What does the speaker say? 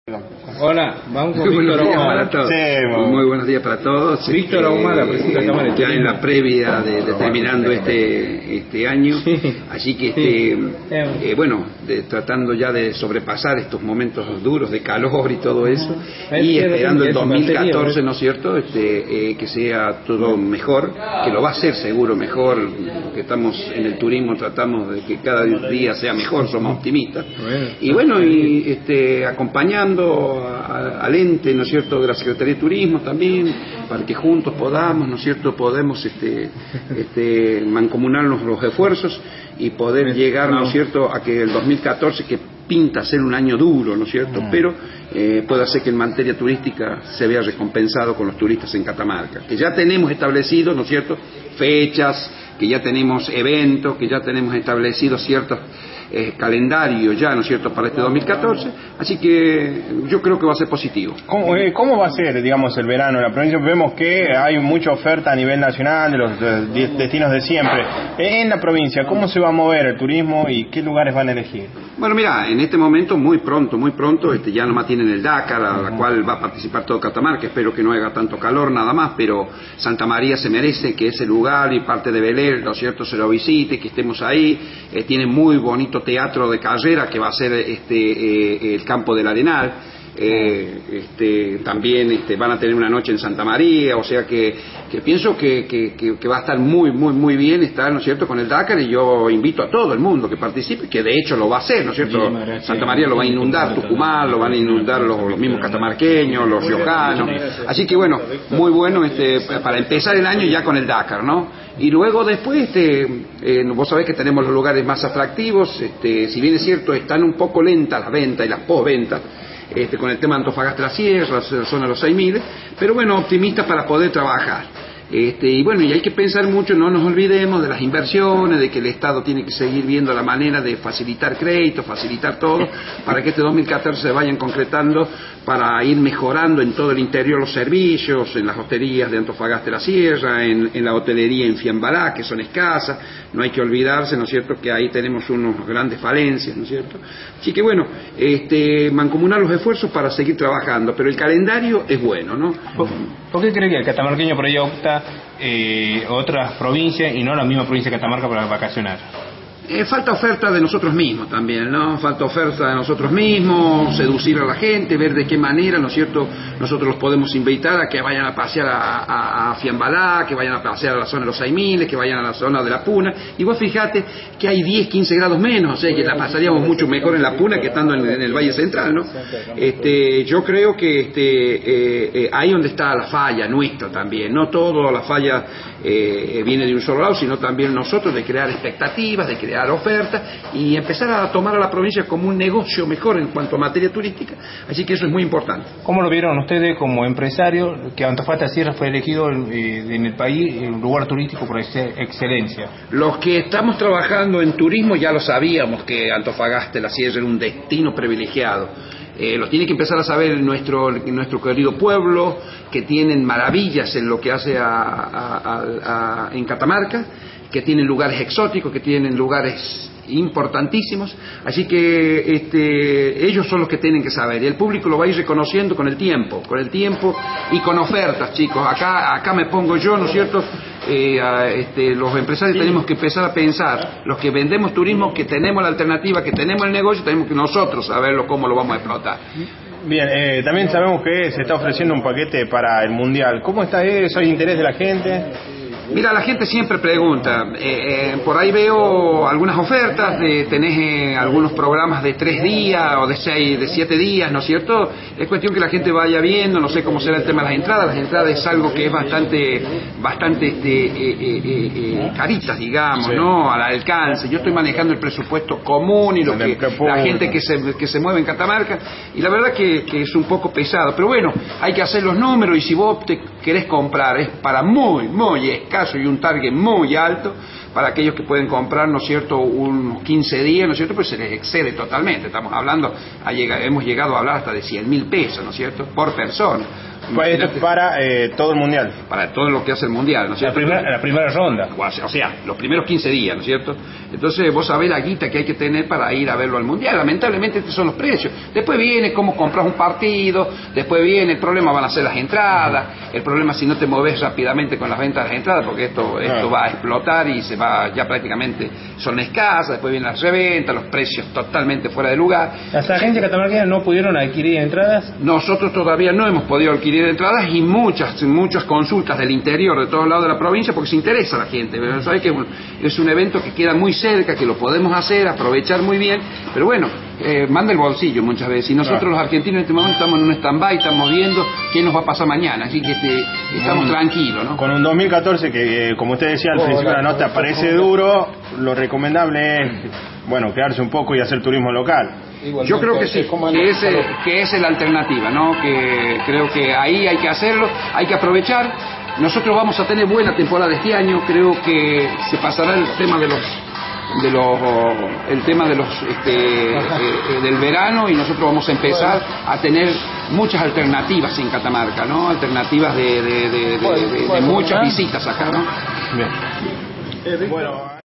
Hola, vamos con Víctor Ahumada. Muy buenos días para todos. Víctor Ahumada, presidente de la Cámara de Ya Turismo. en la previa de terminando este año, así que tratando ya de sobrepasar estos momentos duros de calor y todo eso, y esperando el 2014, ¿no es cierto? Que sea todo mejor, que lo va a ser seguro mejor, que estamos en el turismo, tratamos de que cada día sea mejor, somos optimistas. Y bueno, acompañando al ente, ¿no es cierto?, de la Secretaría de Turismo también, para que juntos podamos, ¿no es cierto?, podemos mancomunarnos los esfuerzos y poder llegar, ¿no es cierto?, a que el 2014, que pinta ser un año duro, ¿no es cierto?, pero puede hacer que en materia turística se vea recompensado con los turistas en Catamarca, que ya tenemos establecido, ¿no es cierto?, fechas, que ya tenemos eventos, que ya tenemos establecidos ciertos calendario ya, ¿no es cierto?, para este 2014, así que yo creo que va a ser positivo. ¿Cómo va a ser, digamos, el verano en la provincia? Vemos que hay mucha oferta a nivel nacional de los destinos de siempre. En la provincia, ¿cómo se va a mover el turismo y qué lugares van a elegir? Bueno, mira, en este momento muy pronto, ya nomás tienen el Dakar, a la cual va a participar todo Catamarca, espero que no haga tanto calor nada más, pero Santa María se merece que ese lugar y parte de Belén, ¿no es cierto?, se lo visite, que estemos ahí, tiene muy bonito teatro de carrera que va a ser el campo del Arenal. También van a tener una noche en Santa María, o sea que pienso que va a estar muy bien estar, ¿no es cierto?, con el Dakar, y yo invito a todo el mundo que participe, que de hecho lo va a hacer, ¿no es cierto? Santa María lo va a inundar, Tucumán lo van a inundar los mismos catamarqueños, los riojanos, así que bueno, muy bueno para empezar el año ya con el Dakar, ¿no? Y luego después, vos sabés que tenemos los lugares más atractivos, si bien es cierto, están un poco lentas las ventas y las posventas, con el tema de Antofagasta la Sierra, la zona de los 6.000, pero bueno, optimistas para poder trabajar. Y bueno, y hay que pensar mucho, no nos olvidemos de las inversiones, de que el Estado tiene que seguir viendo la manera de facilitar créditos, facilitar todo, para que este 2014 se vayan concretando, para ir mejorando en todo el interior los servicios, en las hosterías de Antofagasta de la Sierra, en la hotelería en Fiambalá, que son escasas, no hay que olvidarse, ¿no es cierto?, que ahí tenemos unos grandes falencias, ¿no es cierto? Así que bueno, mancomunar los esfuerzos para seguir trabajando, pero el calendario es bueno, ¿no? ¿Por qué cree que el catamarqueño por ahí opta otras provincias y no la misma provincia de Catamarca para vacacionar? Falta oferta de nosotros mismos también, ¿no? Falta oferta de nosotros mismos, seducir a la gente, ver de qué manera, ¿no es cierto?, nosotros los podemos invitar a que vayan a pasear a Fiambalá, que vayan a pasear a la zona de los 6.000, que vayan a la zona de la Puna, y vos fijate que hay 10, 15 grados menos, o sea, que la pasaríamos mucho mejor en la Puna que estando en el Valle Central, ¿no? Yo creo que ahí donde está la falla nuestra también, no toda la falla viene de un solo lado, sino también nosotros de crear expectativas, de crear ofertas y empezar a tomar a la provincia como un negocio mejor en cuanto a materia turística, así que eso es muy importante. ¿Cómo lo vieron ustedes como empresario que Antofagasta Sierra fue elegido en el país un lugar turístico por excelencia? Los que estamos trabajando en turismo ya lo sabíamos que Antofagasta la Sierra era un destino privilegiado. Lo tiene que empezar a saber nuestro querido pueblo, que tienen maravillas en lo que hace en Catamarca, que tienen lugares exóticos, que tienen lugares importantísimos, así que ellos son los que tienen que saber, y el público lo va a ir reconociendo con el tiempo y con ofertas, chicos. Acá me pongo yo, ¿no es cierto? Los empresarios tenemos que empezar a pensar, los que vendemos turismo, que tenemos la alternativa, que tenemos el negocio, tenemos que nosotros saberlo cómo lo vamos a explotar. Bien, también sabemos que se está ofreciendo un paquete para el Mundial. ¿Cómo está eso? ¿Hay interés de la gente? Mira, la gente siempre pregunta, por ahí veo algunas ofertas, tenés algunos programas de 3 días o de 7 días, ¿no es cierto? Es cuestión que la gente vaya viendo, no sé cómo será el tema de las entradas es algo que es bastante caritas, digamos, ¿no?, al alcance. Yo estoy manejando el presupuesto común y la gente que se mueve en Catamarca, y la verdad que es un poco pesado, pero bueno, hay que hacer los números, y si vos te querés comprar, es para muy escaso y un target muy alto, para aquellos que pueden comprar, ¿no es cierto?, unos 15 días, ¿no es cierto?, pues se les excede totalmente. Estamos hablando, hemos llegado a hablar hasta de 100.000 pesos, ¿no es cierto?, por persona. Esto es para todo el mundial. Para todo lo que hace el mundial, ¿no es cierto? La primera ronda. O sea, los primeros 15 días, ¿no es cierto? Entonces vos sabés la guita que hay que tener para ir a verlo al mundial. Lamentablemente estos son los precios. Después viene cómo compras un partido, después viene el problema van a ser las entradas, el problema si no te moves rápidamente con las ventas de las entradas, porque esto va a explotar y se va, ya prácticamente son escasas, después vienen las reventas, los precios totalmente fuera de lugar. ¿Las agencias catamarqueñas no pudieron adquirir entradas? Nosotros todavía no hemos podido adquirir entradas y muchas consultas del interior, de todos lados de la provincia, porque se interesa a la gente. Sabes que es un evento que queda muy cerca, que lo podemos hacer, aprovechar muy bien, pero bueno, manda el bolsillo muchas veces. Y nosotros los argentinos en este momento estamos en un stand-by, estamos viendo qué nos va a pasar mañana, así que estamos tranquilos, ¿no? Con un 2014 que, como usted decía al principio de la nota, parece duro, lo recomendable es, bueno, quedarse un poco y hacer turismo local. Yo creo que sí, que es la alternativa, ¿no? Que creo que ahí hay que hacerlo, hay que aprovechar. Nosotros vamos a tener buena temporada este año, creo que se pasará el tema del verano y nosotros vamos a empezar a tener muchas alternativas en Catamarca, ¿no? Alternativas de muchas visitas acá, ¿no? Bien. Bueno.